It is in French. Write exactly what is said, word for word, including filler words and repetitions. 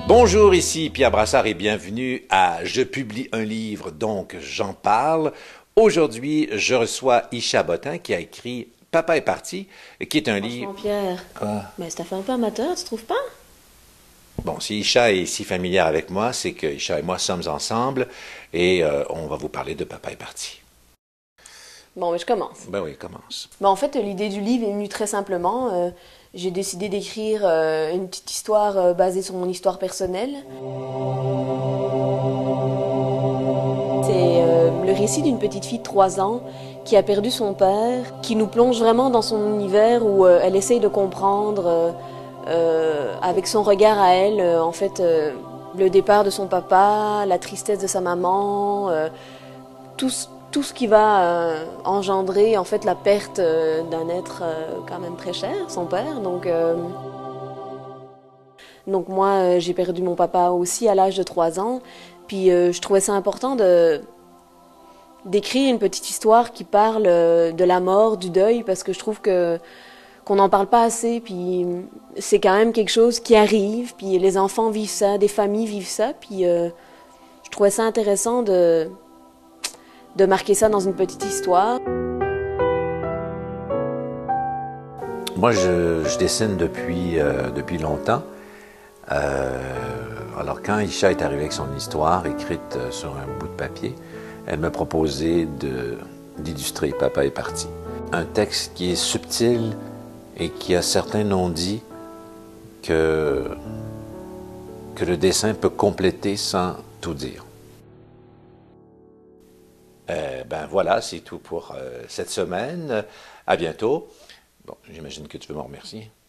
Bonjour, ici Pierre Brassard et bienvenue à Je publie un livre, donc j'en parle. Aujourd'hui, je reçois Isha Bottin qui a écrit Papa est parti, qui est un livre... Franchement, Pierre, Quoi? mais ça fait un peu amateur, tu trouves pas? Bon, si Isha est si familière avec moi, c'est que Isha et moi sommes ensemble et euh, on va vous parler de Papa est parti. Bon, mais je commence. Ben oui, commence. Bon, en fait, l'idée du livre est venue très simplement. Euh, j'ai décidé d'écrire euh, une petite histoire euh, basée sur mon histoire personnelle. C'est euh, le récit d'une petite fille de trois ans qui a perdu son père, qui nous plonge vraiment dans son univers où euh, elle essaye de comprendre, euh, euh, avec son regard à elle, euh, en fait, euh, le départ de son papa, la tristesse de sa maman, euh, tout, ce- tout ce qui va euh, engendrer en fait la perte euh, d'un être euh, quand même très cher, son père. Donc, euh, donc moi, euh, j'ai perdu mon papa aussi à l'âge de trois ans. Puis euh, je trouvais ça important de d'écrire une petite histoire qui parle euh, de la mort, du deuil, parce que je trouve que qu'on n'en parle pas assez. Puis c'est quand même quelque chose qui arrive. Puis les enfants vivent ça, des familles vivent ça. Puis euh, je trouvais ça intéressant de de marquer ça dans une petite histoire. Moi, je, je dessine depuis, euh, depuis longtemps. Euh, alors, quand Isha est arrivée avec son histoire écrite euh, sur un bout de papier, elle m'a proposé de, d'illustrer Papa est parti. Un texte qui est subtil et qui a certains non-dits que, que le dessin peut compléter sans tout dire. Euh, ben voilà, c'est tout pour euh, cette semaine. À bientôt. Bon, j'imagine que tu veux me remercier.